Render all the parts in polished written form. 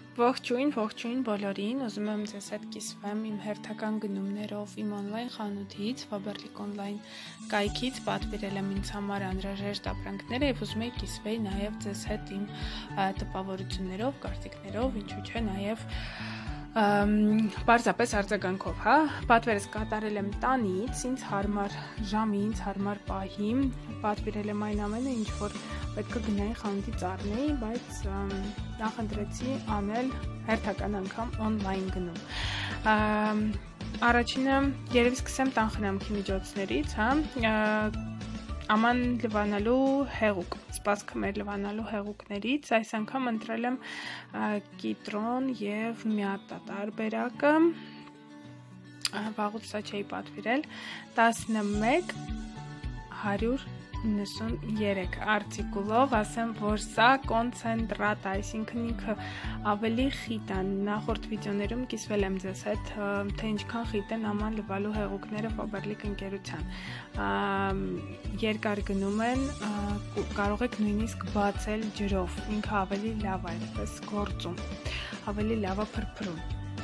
Ողջույն բոլորին, ուզում եմ ձեզ հետ կիսվեմ իմ հերթական գնումներով իմ օնլայն խանութից, Faberlic Online կայքից, պատվիրել եմ ինձ համար անհրաժեշտ ապրանքները եւ ուզում եմ կիսվեի նաեւ ձեզ հետ իմ տպավորություններով, կարծիքներով, ինչու՞ չէ նաեւ պարզապես արձագանքով, հա, պատվերս կատարել եմ տանից, ինձ հարմար ժամի, ինձ հարմար պահի, պատվիրել եմ այն ամենը, ինչ որ պետք է գնայի խանութից առնեի, բայց նախընտրեցի անել հերթական անգամ օնլայն գնում։ Առաջինը երևի սկսեմ տան խնամքի միջոցներից, հա, աման լվանալու հեղուկ, սպասքը մեր լվանալու հեղուկներից, այս անգամ ընտրել եմ կիտրոն և միատա տարբերակը, վաղուց սա չէի պատվիրել, 11,193 արտիկուլով, ասեմ, որ սա կոնցենտրատ է, այսինքն ինքը ավելի խիտ են, նախորդ վիդեոներում կիսվել եմ ձեզ հետ, թե ինչքան խիտ են աման լվալու հեղուկները Faberlic ընկերության, երկար գնում են, կարող եք նույնիսկ բացել ջրով, ինքը ավելի լավ է, այսպես գործում, ավելի լավ է փրփրում,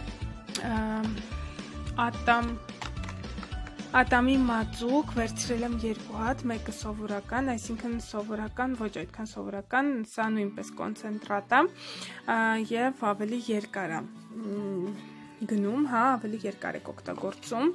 Ատամի մածուկ վերցրել եմ 2 հատ, մեկը սովորական, այսինքն սովորական, ոչ այդքան սովորական, սա նույնպես կոնցենտրատ է և ավելի երկար է գնում, հա, ավելի երկար եք օգտագործում,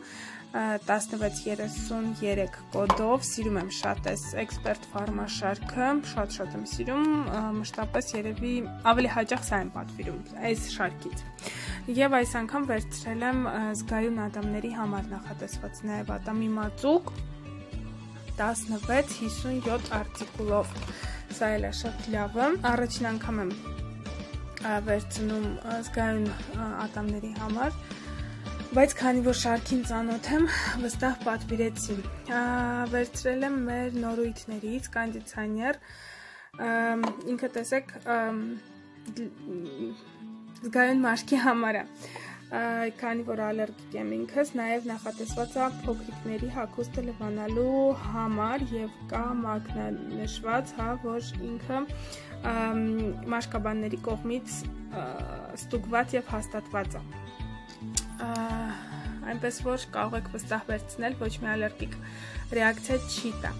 1633 կոդով, սիրում եմ շատ այս Expert Pharma շարքը, շատ եմ սիրում, մշտապես երևի ավելի հաճախ սա եմ պատվիրում, այս շարքից։ Եվ այս անգամ վերցրել եմ զգայուն ատամների համար նախատեսված նաև ատամի մածուկ 1657 արտիկուլով, սա էլ է շատ լավը, առաջին անգամ եմ վերցնում զգայուն ատամների համար, բայց քանի որ շարքին ծանոթ եմ, վստահ պատվիրեցի, վերցրել եմ մեր նորույթներից կոնդիցիոներ, ինքը տեսեք զգայուն մաշկի համար է, քանի որ ալերգիկ եմ ինքս, նաև նախատեսված է փոքրիկների հագուստը լվանալու համար և կա մակնանշված, հա, որ ինքը մաշկաբանների կողմից ստուգված և հաստատված է, այնպես որ կարող եք վստահ վերցնել, ոչ մի ալերգիկ ռեակցիա չի տա,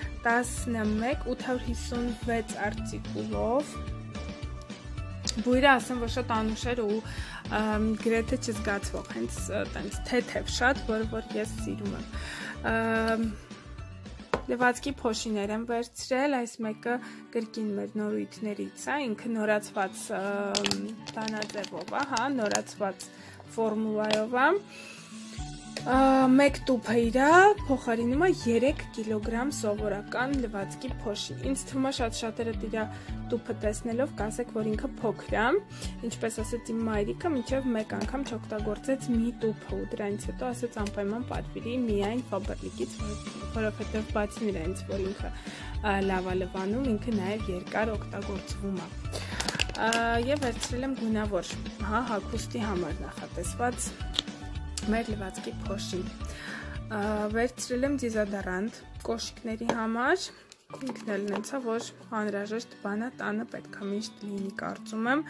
11,856 արտիկուլով, բույրը ասեմ, որ շատ անուշ էր ու գրեթե չզգացվող, հենց տենց թեթև շատ, որը որ ես սիրում եմ։ Լվացքի փոշիներ եմ վերցրել, այս մեկը կրկին մեր նորույթներից է, ինքը նորացված բանաձևով է, հա, նորացված ֆորմուլայով է, մեկ տուփը իրա փոխարինում է 3 կիլոգրամ սովորական լվացքի փոշի, ինձ թվում է շատ-շատերը իրա տուփը տեսնելով կասեք, որ ինքը փոքր է, ինչպես ասեց իմ մայրիկը, մինչև մեկ անգամ չօգտագործեց մի տուփը ու դրանից հետո ասեց անպայման պատվիրի միայն Faberlic-ից, որովհետև բացի նրանից, որ ինքը լավ է լվանում, ինքը նաև երկար օգտագործվում է, և վերցրել եմ գունավոր, հա, հագուստի համար նախատեսված մեր լվացքի փոշին, վերցրել եմ դիզոդորանտ կոշիկների համար, ինքն էլ նենցա, որ անհրաժեշտ բանը տանը պետք է միշտ լինի, կարծում եմ,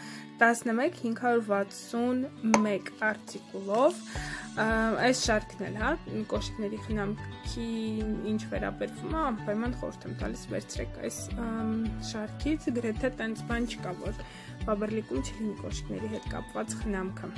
11,561 արտիկուլով, այս շարքն էլ, հա, կոշիկների խնամքի ինչ վերաբերվում է, անպայման խորհուրդ եմ տալիս վերցրեք այս շարքից, գրեթե տենց բան չկա, որ Faberlic-ում չլինի կոշիկների հետ կապված խնամքը,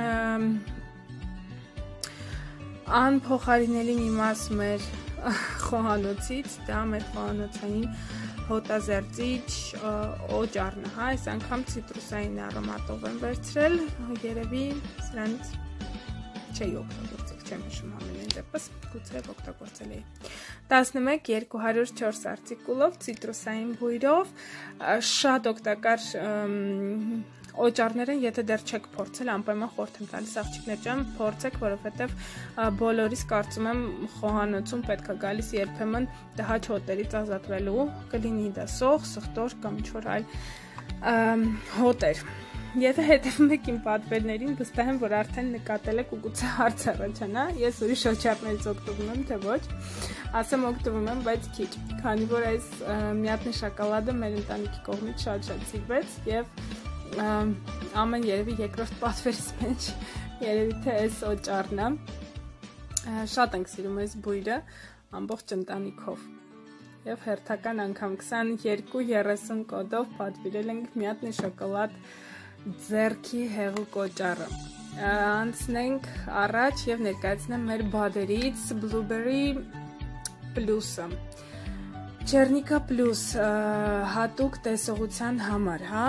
անփոխարինելի մի մաս մեր խոհանոցից, դա մեր խոհանոցային հոտազերծիչ օճառն է, հա, այս անգամ ցիտրուսային արոմատով եմ վերցրել, երևի սրանից չէի օգտագործել, չեմ հիշում ամենայն դեպս, գուցե օգտագործել էի, 11,204 արտիկուլով, ցիտրուսային բույրով, շատ օգտակար օճառներ են, եթե դեռ չեք փորձել, անպայման խորհուրդ եմ տալիս աղջիկներ ջան, փորձեք, որովհետև բոլորիս կարծում եմ խոհանոցում պետք է գալիս երբեմն տհաճ հոտերից ազատվելու, կլինի դա սող, սխտոր կամ ինչ-որ այլ հոտեր։ Եթե հետևում եք իմ պատվերներին, վստահ եմ, որ արդեն նկատել եք ու գուցե հարց առաջանա, ես ուրիշ օճառներից օգտվում եմ, թե ոչ, ասեմ օգտվում եմ, բայց քիչ, քանի որ այս միատնի շոկոլադը մեր ընտանիքի կողմից շատ սիրվեց եւ ամեն երևի երկրորդ պատվերից մեջ երևի թե այս օճառն է, շատ ենք սիրում այս բույրը ամբողջ ընտանիքով եւ հերթական անգամ 2230 կոդով պատվիրել ենք Մյատնի շոկոլադ ձեռքի հեղուկ օճառը։ Անցնենք առաջ եւ ներկայացնեմ մեր բադերից Blueberry Plus-ը։ Черника Plus հատուկ տեսողության համար, հա,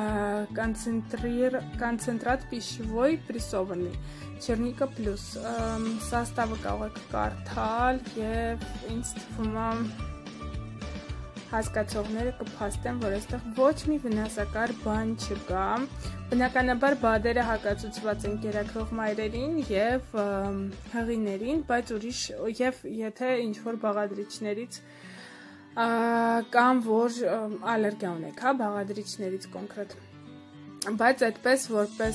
концентрат пищевой прессованный. Черника Plus составը կարող եք կարդալ եւ ինձ թվում է հասկացողները կփաստեն, որ այստեղ ոչ մի վնասակար բան չկա։ Բնականաբար բադերը հակացուցված են կերակրող մայրերին եւ հղիներին, բայց ուրիշ եւ եթե ինչ որ բաղադրիչներից կամ որ ալերգիա ունեք, հա, բաղադրիչներից կոնկրետ, բայց այդպես որպես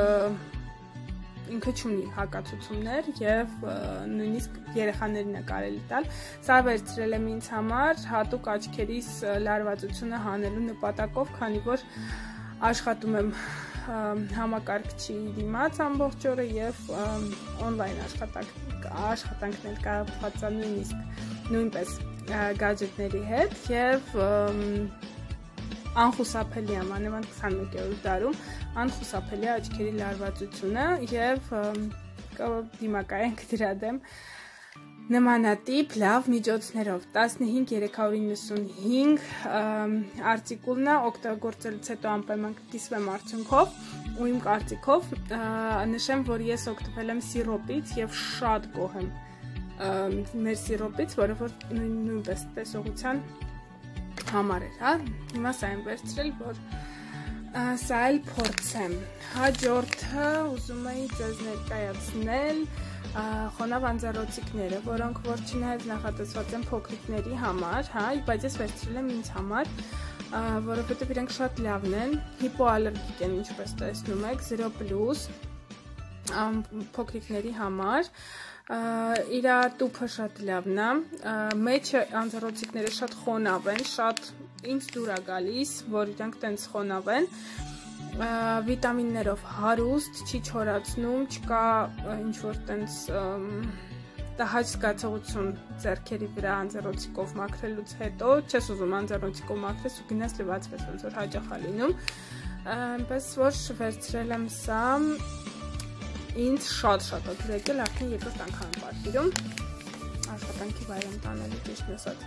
ինքը չունի հակացություններ եւ նույնիսկ երեխաներին է կարելի տալ։ Սա վերցրել եմ ինձ համար հատուկ աչքերիս լարվածությունը հանելու նպատակով, քանի որ աշխատում եմ համակարգչի դիմաց ամբողջ օրը եւ on-line աշխատանքներ կապված է նույնպես գadgetների հետ եւ անխուսափելի է մանավանդ 21-րդ դարում անխուսափելի է աչքերի լարվածությունը եւ դիմակայենք դրա դեմ նմանատիպ լավ միջոցներով 15395 արտիկուլն է օգտագործելուց հետո անպայման կկիսվեմ արդյունքով ու իմ կարծիքով նշեմ, որ ես օգտվել եմ սիրոպից եւ շատ գոհ եմ մեր սիրոպից, որը որ նույնպես տեսողության համար էր, հա, հիմա սա եմ վերցրել, որ սա էլ փորձեմ, հաջորդը ուզում էի ձեզ ներկայացնել խոնավ անձեռոցիկները, որոնք որ չնայած նախատեսված են փոքրիկների համար, հա, բայց ես վերցրել եմ ինձ համար, որովհետև իրենք շատ լավն են, հիպոալերգիկ են, ինչպես տեսնում եք, 0+ փոքրիկների համար, իրա տուփը շատ լավն է, մեջը անձեռոցիկները շատ խոնավ են, շատ ինձ դուր է գալիս, որ իրանք տենց խոնավ են, վիտամիններով հարուստ, չի չորացնում, չկա ինչ-որ տենց տհաճ զգացողություն ձեռքերի վրա անձեռոցիկով մաքրելուց հետո, չես ուզում անձեռոցիկով մաքրես ու գնաս լվացվես, ոնց որ հաճախ է լինում, այնպես որ վերցրել եմ սա, ինձ շատ օգնել եկել, արդեն երկրորդ անգամ եմ պատվիրում, աշխատանքի վայրում տանելու ճիշտն ասած,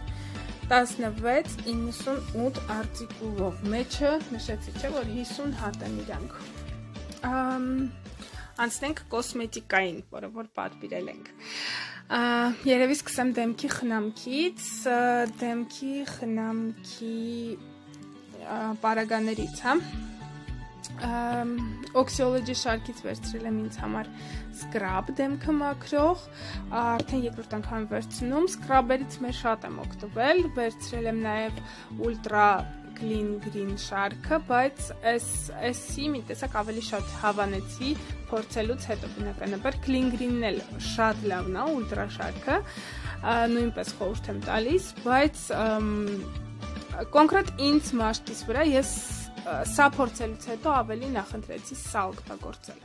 1698 արտիկուլով, մեջը նշեցի չէ, որ 50 հատ են իրանք, անցնենք կոսմետիկային, որը որ պատվիրել ենք, երևի սկսեմ դեմքի խնամքից, դեմքի խնամքի պարագաներից, հա, Oxyology շարքից վերցրել եմ ինձ համար սկրաբ դեմքը մաքրող, արդեն երկրորդ անգամ վերցնում, սկրաբերից մեր շատ եմ օգտվել, վերցրել եմ նաև Ultra Clean Green շարքը, բայց էսի մի տեսակ ավելի շատ հավանեցի փորձելուց հետո բնականաբար Clean Green-ն էլ շատ լավն է, Ultra շարքը, նույնպես խորհուրդ եմ տալիս, բայց կոնկրետ ինձ մաշկիս վրա ես սա փորձելուց հետո ավելի նախընտրեցի սա օգտագործել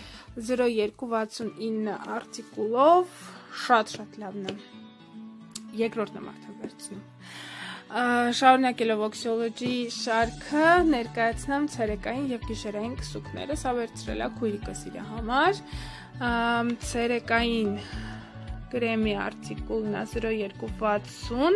0269 արտիկուլով շատ լավն է երկրորդն եմ արդեն վերցնում շարունակելով Oxyology շարքը ներկայացնեմ ցերեկային եւ գիշերային քսուկները սա վերցրել է քույրիկս իր համար ցերեկային կրեմի արտիկուլն է 0260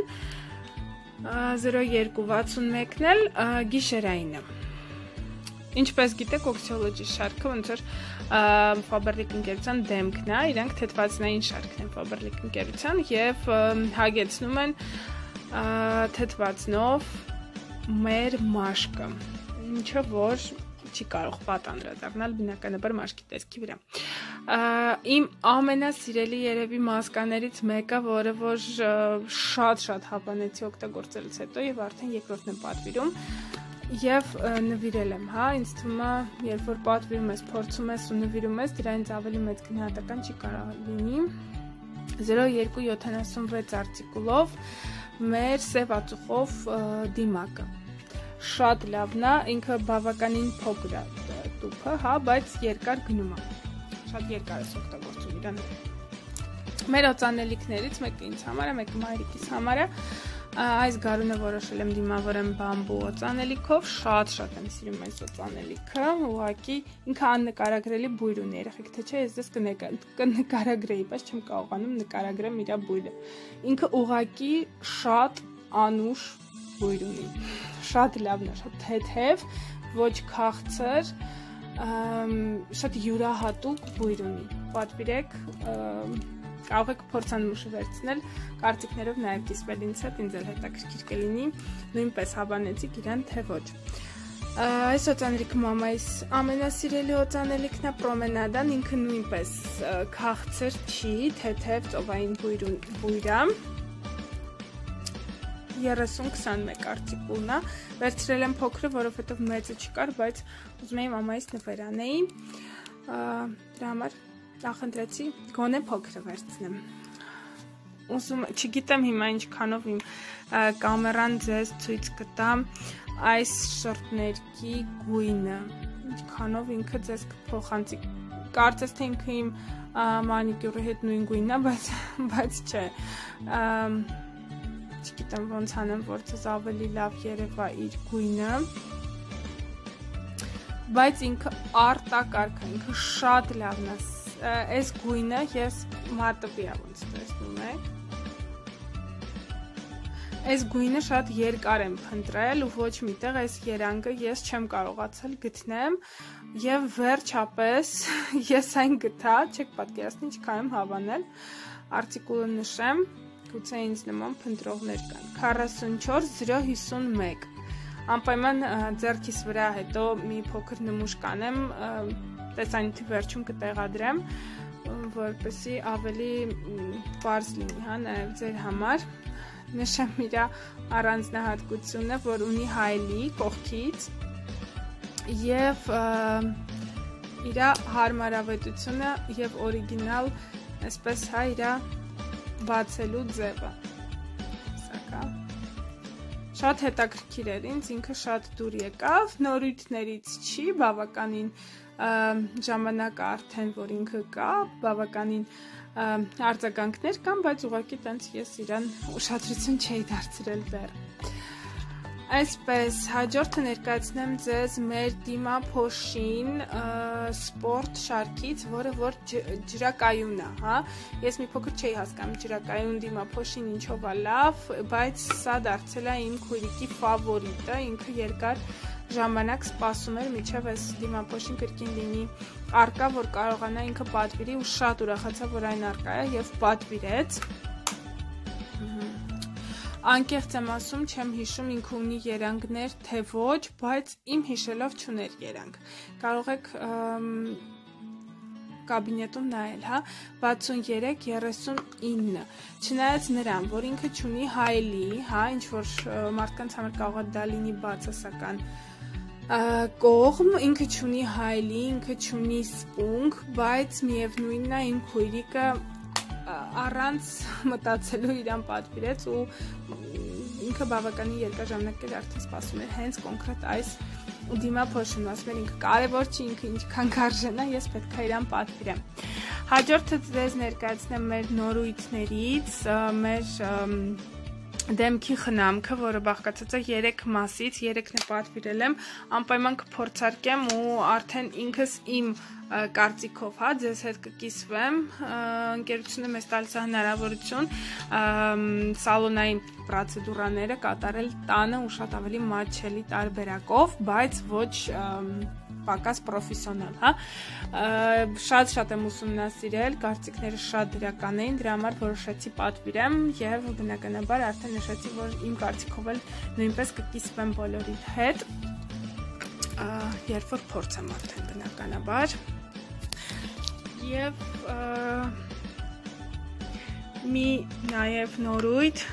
0261-ն էլ գիշերայինը Ինչպես գիտեք, Oxyology շարքը ոնց որ Faberlic ընկերության դեմքն է, իրանք թեթվածնային շարքն են Faberlic ընկերության եւ հագեցնում են թեթվածնով մեր մաշկը, ինչը որ չի կարող վատ անդրադառնալ բնականաբար մաշկի տեսքի վրա։ Իմ ամենասիրելի երևի մասկաներից մեկը, որը որ շատ հավանեցի օգտագործելուց հետո եւ արդեն երկրորդն եմ պատվիրում եւ նվիրել եմ, հա, ինձ թվում է, երբ որ պատվիրում ես, փորձում ես ու նվիրում ես, դրանից ավելի մեծ գնահատական չի կարող լինի։ 0276 արտիկուլով մեր սև ածուխով դիմակը։ շատ լավն է, ինքը բավականին փոքր է տուփը, հա, բայց երկար գնում է։ Շատ երկար է օգտագործում իրան։ Մեր օծանելիքներից մեկը ինձ համար է, մեկը մայրիկիս համար է։ Այս գարունը որոշել եմ դիմավորեմ բամբու օծանելիքով, շատ եմ սիրում այս օծանելիքը, ուղղակի ինքը աննկարագրելի բույր ունի, երեխեք թե չէ, ես դες կնկարագրեի, բայց չեմ կարողանում նկարագրեմ իր բույրը։ Ինքը ուղղակի շատ անուշ բույր ունի, շատ լավն է, շատ թեթև, ոչ քաղցր, շատ յուրահատուկ բույր ունի, պատվիրեք, կարող եք փորձանմուշը վերցնել, կարծիքներով նաև կիսվել ինձ հետ, ինձ էլ հետաքրքիր կլինի, նույնպես հավանեցիք իրան թե ոչ։ Այս օծանելիքը մամայիս ամենասիրելի օծանելիքն է, պրոմենադան, ինքը նույնպես քաղցր չի, թեթև ծովային բույր է, 30-21 արտիկուլն է, վերցրել եմ փոքրը, որովհետև մեծը չկար, բայց ուզում էի մամայիս նվեր անեի, դրա համար նախընտրեցի գոնե փոքրը վերցնեմ։ Չգիտեմ հիմա ինչքանով իմ կամերան ձեզ ցույց կտա այս շորտներքի գույնը, ինչքանով ինքը ձեզ կփոխանցի։ Կարծես թե ինքը իմ մանիկյուրի հետ նույն գույնն է, բայց չէ։ Չգիտեմ ոնց անեմ, որ ձեզ ավելի լավ երևա իր գույնը, բայց ինքը արտակարգ է, ինքը շատ լավն է։ Այս գույնը ես մատվի եմ ոնց տեսնում եք։ Այս գույնը շատ երկար եմ փնտրել ու ոչ միտեղ այս երանգը ես չեմ կարողացել գտնեմ եւ վերջապես ես այն գտա, չեք պատկերացնի ինչքան եմ հավանել, արտիկուլը նշեմ, գուցե ինձ նման փնտրողներ կան, 44051, անպայման ձեռքիս վրա հետո մի փոքր նմուշ կանեմ, տեսանյութի վերջում կտեղադրեմ, որպեսզի ավելի պարզ լինի, հա, նաև ձեր համար, նշեմ իր առանձնահատկությունը, որ ունի հայլի կողքից և իր հարմարավետությունը և օրիգինալ, այսպես հա, իր բացելու ձևը, շատ հետաքրքիր էր ինձ, ինքը շատ դուր եկավ, նորույթներից չի, բավականին ժամանակը արդեն, որ ինքը կա, բավականին արձագանքներ կան, բայց ուղղակի տենց ես իրան ուշադրություն չէի դարձրել դեռ։ Այսպես, հաջորդը ներկայացնեմ ձեզ մեր դիմափոշին սպորտ շարքից, որը որ ջրակայուն է, հա, ես մի փոքր չէի հասկանում ջրակայուն դիմափոշին ինչով է լավ, բայց սա դարձել է իմ քույրիկի ֆավորիտը, ինքը երկար ժամանակ սպասում էր, մինչև այս դիմափոշին կրկին լինի արկա, որ կարողանա ինքը պատվիրի ու շատ ուրախացա, որ այն արկա է և պատվիրեց։ Անկեղծ եմ ասում, չեմ հիշում ինքը ունի երանգներ, թե ոչ, բայց իմ հիշելով չուներ երանգ։ Կարող եք կաբինետում նայել, հա, 63-39, չնայած նրան, որ ինքը չունի հայլի, հա, ինչ-որ մարդկանց համար կարող է դա լինի բացասական կողմ, ինքը չունի հայլի, ինքը չունի սպունգ, բայց միևնույնն է իմ քույրիկը առանց մտածելու իրան պատվիրեց ու ինքը բավականին երկար ժամանակ էր արդեն սպասում էր հենց կոնկրետ այս դիմափոշին, ասում էր ինքը կարևոր չի, ինքը ինչքան կարժենա, ես պետք է իրան պատվիրեմ։ Հաջորդը ձեզ ներկայացնեմ մեր նորույթներից, մեր դեմքի խնամքը, որը բաղկացած է 3 մասից, 3-ն է պատվիրել եմ, անպայման կփորձարկեմ ու արդեն ինքս իմ կարծիքով, հա, ձեզ հետ կկիսվեմ, ընկերությունը մեզ տալիս է հնարավորություն սալոնային պրոցեդուրաները կատարել տանը ու շատ ավելի մատչելի տարբերակով, բայց ոչ պակաս պրոֆեսիոնալ, հա, շատ եմ ուսումնասիրել, կարծիքները շատ դրական էին, դրա համար որոշեցի պատվիրեմ և բնականաբար արդեն նշեցի, որ իմ կարծիքով էլ նույնպես կկիսվեմ բոլորի հետ, երբ որ փորձեմ արդեն բնականաբար և մի նաև նորույթ,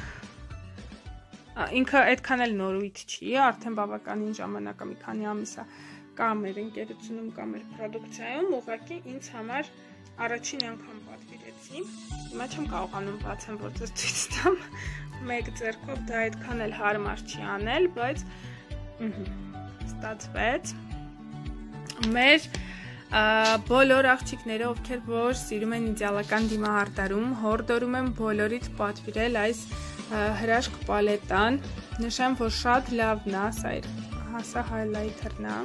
ինքը այդքան էլ նորույթ չի, արդեն բավականին ժամանակը մի քանի ամիս է կա մեր ընկերությունում, կա մեր պրոդուկցիայում, ուղղակի ինձ համար առաջին անգամ պատվիրեցի, հիմա չեմ կարողանում բացեմ, որ ձեզ ցույց տամ, մեկ ձեռքով դա այդքան էլ հարմար չի անել, բայց Ստացվեց։ Մեր բոլոր աղջիկները, ովքեր որ սիրում են իդեալական դիմահարդարում, հորդորում եմ բոլորից պատվիրել այս հրաշք պալետան։ Նշեմ, որ շատ լավն է, սա highlighter-ն է։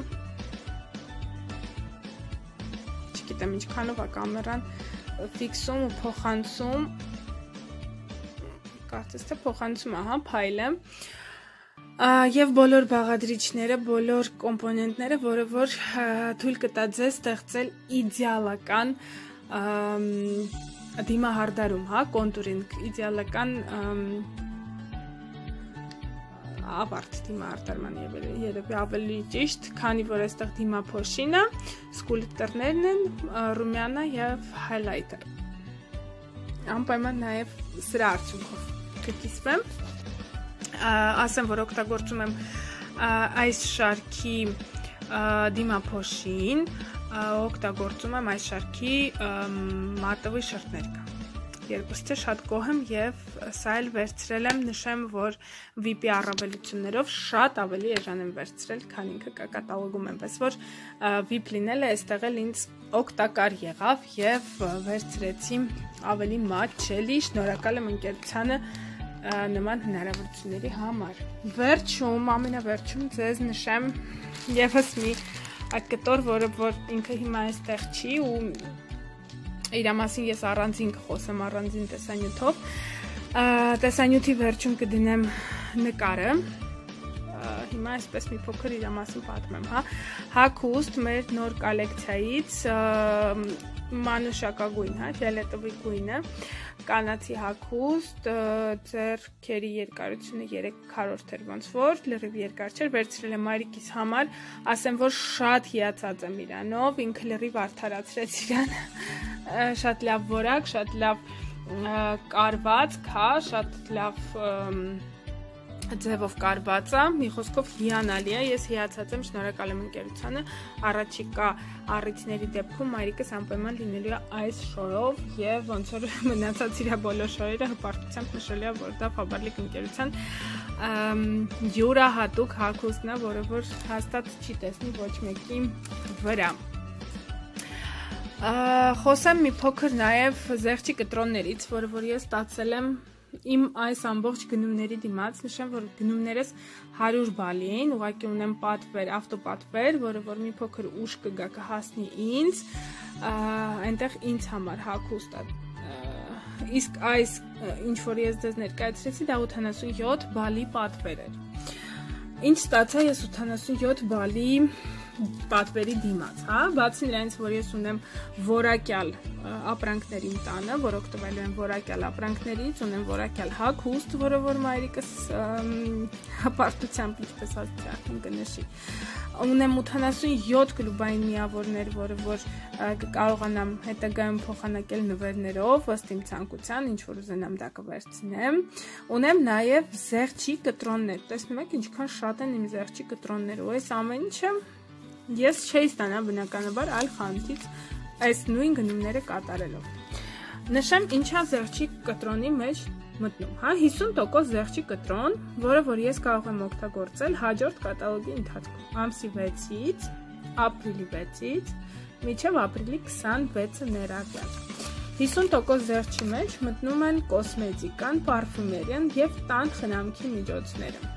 Չգիտեմ ինչքանով է կամերան ֆիքսում ու փոխանցում։ Կարծես թե փոխանցում է, փայլը։ Եվ բոլոր բաղադրիչները, բոլոր կոմպոնենտները, որը որ թույլ կտա ձեզ ստեղծել իդեալական դիմահարդարում, կոնտուրինգ, իդեալական ավարտ դիմահարդարման երևի ավելի ճիշտ, քանի որ այստեղ դիմափոշին է, սկուլպտորներն են, ռումյանը եւ highlighter։ Անպայման նաեւ սրա արդյունքով կկիսվեմ։ Ասեմ, որ օգտագործում եմ այս շարքի դիմափոշին, օգտագործում եմ այս շարքի մատովի շրթներ կա։ Երկուսը շատ գոհ եմ եւ սա էլ վերցրել եմ, նշեմ, որ VIP առավելություններով շատ ավելի էժան եմ վերցրել, քան ինքը կա կատալոգում, այնպես որ VIP լինելը այստեղ էլ ինձ օգտակար եղավ եւ վերցրեցի ավելի մատչելի, շնորհակալ եմ ընկերությանը նման հնարավորությունների համար։ Վերջում, ամենավերջում ձեզ նշեմ եւս մի կտոր, որը որ ինքը հիմա այստեղ չի ու իր մասին ես առանձին կխոսեմ առանձին տեսանյութով։ Տեսանյութի վերջում կդնեմ նկարը։ Հիմա այսպես մի փոքր իր մասին պատմեմ, Հագուստ մեր նոր կոլեկցիայից մանուշակագույն, ֆիոլետովի գույնը, կանացի հագուստ, ձեռքերի երկարությունը 3 քառորդ էր ոնց որ, լրիվ երկար չէր, վերցրել եմ մայրիկիս համար, ասեմ, որ շատ հիացած եմ իրանով, ինքը լրիվ արդարացրեց իրան, շատ լավ որակ, շատ լավ կարված, շատ լավ ձևով կարված է, մի խոսքով հիանալի է, ես հիացած եմ, շնորհակալ եմ ընկերությանը, առաջիկա առիթների դեպքում մայրիկս անպայման լինելու է այս շորով եւ ոնց որ մնացած իր բոլոր շորերը հպարտությամբ նշելու է, որ դա Faberlic ընկերության յուրահատուկ հագուստն է, որը որ հաստատ չի տեսնի ոչ մեկի վրա։ Խոսեմ մի փոքր նաեւ զեղչի կտրոններից, որը որ ես ստացել եմ իմ այս ամբողջ գնումների դիմաց, նշեմ, որ գնումներս 100 բալի էին, ուղղակի ունեմ պատվեր, ավտոպատվեր, որը որ մի փոքր ուշ կգա կհասնի ինձ, այնտեղ ինձ համար հագուստ է։ Իսկ այս ինչ որ ես ձեզ ներկայացրեցի, դա 87 բալի պատվեր էր։ Ինչ ստացա ես 87 բալի պատվերի դիմաց, բացի նրանից, որ ես ունեմ որակյալ ապրանքներ իմ տանը, որ օգտվելու եմ որակյալ ապրանքներից, ունեմ որակյալ հագուստ, որը որ մայրիկս հպարտությամբ ինչպես ասացին կնշի, ունեմ 87 կլուբային միավորներ, որը որ կարողանամ հետագայում փոխանակել նվերներով, ըստ իմ ցանկության, ինչ որ ուզենամ դա կվերցնեմ, ունեմ նաև զեղչի կտրոններ, տեսնում եք ինչքան շատ են իմ զեղչի կտրոնները, ու այս ամեն ինչը ես չէի ստանա բնականաբար այլ խանութից այս նույն գնումները կատարելով։ Նշեմ ինչա զեղչի կտրոնի մեջ մտնում, 50% զեղչի կտրոն, որը որ ես կարող եմ օգտագործել հաջորդ կատալոգի ընթացքում, ամսի 6-ից, ապրիլի 6-ից, մինչև ապրիլի 26-ը ներառյալ։ 50% զեղչի մեջ մտնում են կոսմետիկան, պարֆումերիան եւ տան խնամքի միջոցները։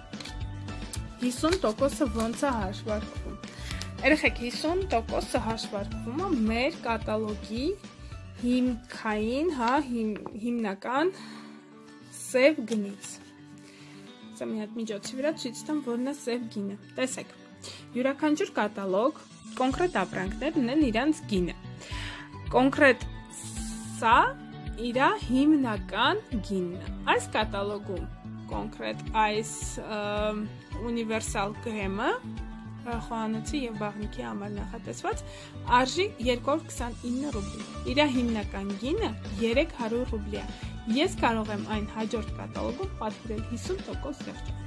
50%-ը ոնց է հաշվարկվում։ Երեխեք 50%-ը հաշվարկվում է մեր կատալոգի հիմքային, հիմնական սև գնից։ Սա մի հատ միջոցի վրա ցույց տամ, որն է սև գինը։ Տեսեք, յուրաքանչյուր կատալոգ կոնկրետ ապրանքներ ունեն իրանց գինը։ Կոնկրետ սա իր հիմնական գինն է։ Այս կատալոգում կոնկրետ այս ունիվերսալ կրեմը խոհանոցի եւ բաղնիքի համար նախատեսված արժի 229 ռուբլի։ Իր հիմնական գինը 300 ռուբլի է։ Ես կարող եմ այն հաջորդ կատալոգում պատվիրել 50% զեղչով։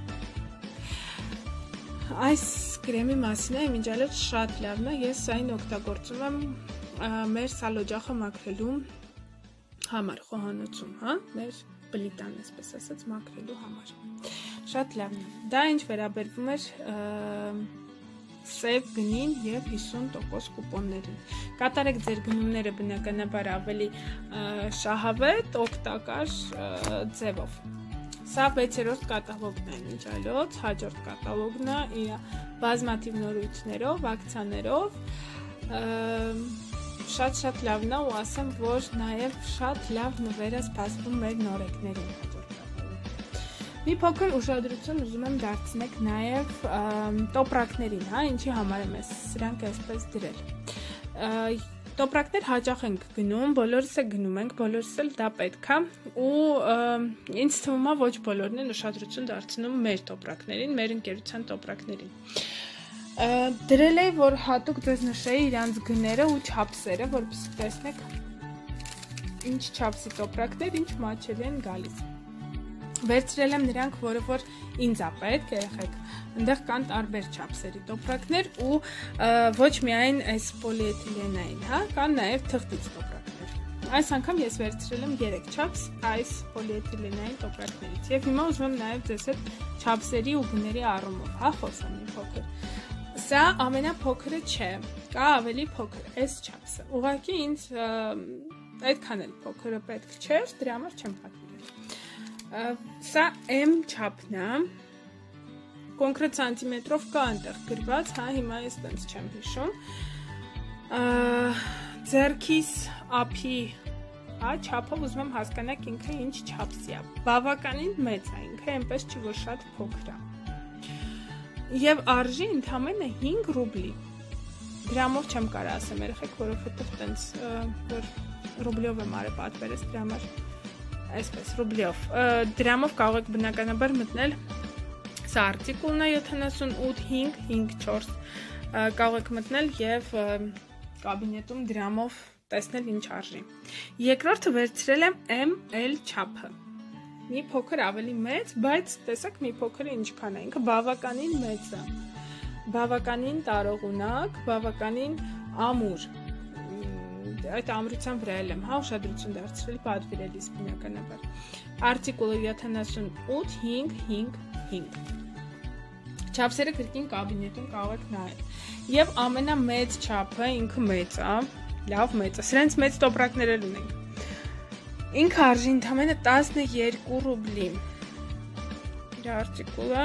Այս կրեմի մասին է իմիջալը շատ լավն է, ես այն օգտագործում եմ մեր սալօջախը մաքրելու համար խոհանոցում, մեր պլիտան, այսպես ասած, մաքրելու համար։ Շատ լավն է։ Դա ինչ վերաբերվում էր սև գնին եւ 50% կուպոններին։ Կատարեք ձեր գնումները բնականաբար ավելի շահավետ, օգտակար ձևով։ Սա 6-րդ կատալոգն է, ինչ այլոց, հաջորդ կատալոգն է իր բազմաթիվ նորույթներով, ակցիաներով։ Շատ լավն է ու ասեմ, որ նաև շատ լավ նվեր է սպասվում մեր նորեկներին հաջորդ կատալոգում։ Մի փոքր ուշադրություն ուզում եմ դարձնեք նաև տոպրակներին, հա, ինչի համար եմ սրանք այսպես դրել։ Տոպրակներ հաճախ ենք գնում, բոլորս է գնում ենք, բոլորս էլ դա պետք է ու ինձ թվում է ոչ բոլորն են ուշադրություն դարձնում մեր տոպրակներին, մեր ընկերության տոպրակներին։ Դրել էի, որ հատուկ ձեզ նշեի իրանց գները ու չափսերը, որպեսզի տեսնեք ինչ չափսի տոպրակներ, ինչ մատչելի են գալիս։ Վերցրել եմ նրանք, որ ինձ է պետք, երեխեք, այնտեղ կան տարբեր չափսերի տոպրակներ ու ոչ միայն այս պոլիէթիլենային, հա, կան նաև թղթից տոպրակներ։ Այս անգամ ես վերցրել եմ 3 չափս այս պոլիէթիլենային տոպրակներից եւ հիմա ուզում եմ նաև ձեզ հետ չափսերի ու գների առումով, հա, խոսեմ մի փոքր։ Սա ամենափոքրը չէ, կա ավելի փոքր, այս չափսը։ Ուղղակի ինձ այդքան էլ փոքրը պետք չէր, դրա համար չեմ պատվիրել։ Սա M չափն է, կոնկրետ սանտիմետրով կա այնտեղ գրված, հա, հիմա ես տենց չեմ հիշում։ Ձեռքիս ափի, հա, չափով ուզում եմ հասկանաք ինքը ինչ չափսի է։ Բավականին մեծ է ինքը, այնպես չի որ շատ փոքր է։ Եվ արժի ընդամենը 5 ռուբլի։ Դրամով չեմ կարող ասեմ երեխեք, որովհետև տենց որ ռուբլիով եմ արել պատվերս դրա համար այսպես ռուբլիով։ Դրամով կարող եք բնականաբար մտնել, սա արտիկուլն է 78.554 կարող եք մտնել եւ կաբինետում դրամով տեսնել ինչ արժի։ Երկրորդը վերցրել եմ ML չափը։ Մի փոքր ավելի մեծ, բայց տեսեք մի փոքրը ինչքան է, ինքը բավականին մեծ է, բավականին տարողունակ, բավականին ամուր, այդ ամրության վրա եմ, հա, ուշադրություն դարձրել պատվիրելիս բնականաբար, արտիկուլը 78.555, չափսերը կրկին կաբինետում կարող եք նայել, և ամենամեծ չափը ինքը մեծ է, լավ մեծ է, սրանց մեծ տոպրակներ էլ ունենք, ինքը արժի ընդամենը 12 ռուբլի, իր արտիկուլը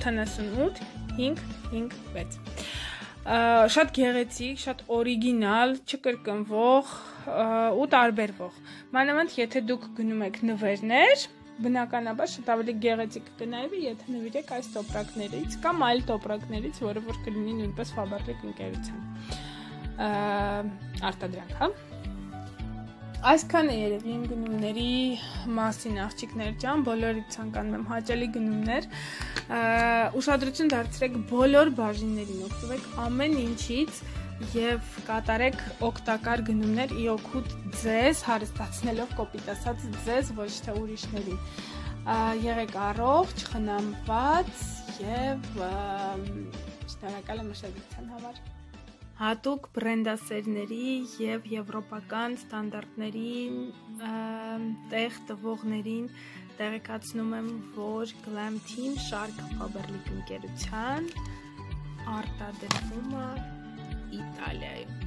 78.556, շատ գեղեցիկ, շատ օրիգինալ, չկրկնվող ու տարբերվող, մանավանդ եթե դուք գնում եք նվերներ, բնականաբար շատ ավելի գեղեցիկ կնայվի, եթե նվիրեք այս տոպրակներից կամ այլ տոպրակներից, որը որ կլինի նույնպես Faberlic ընկերության արտադրանք, հա։ Այսքան է երևի իմ գնումների մասին աղջիկներ ջան, բոլորիդ ցանկանում եմ հաճելի գնումներ, ուշադրություն դարձրեք բոլոր բաժիններին, օգտվեք ամեն ինչից եւ կատարեք օգտակար գնումներ ի օգուտ ձեզ, հարստացնելով կոպիտ ասած ձեզ, ոչ թե ուրիշներին։ Եղեք առողջ, խնամված եւ շնորհակալ եմ ուշադրության համար։ Հատուկ բրենդասերների և եվրոպական ստանդարտների տեղ տվողներին տեղեկացնում եմ, որ Glam Team շարք Faberlic ընկերության արտադրվում է Իտալիայում։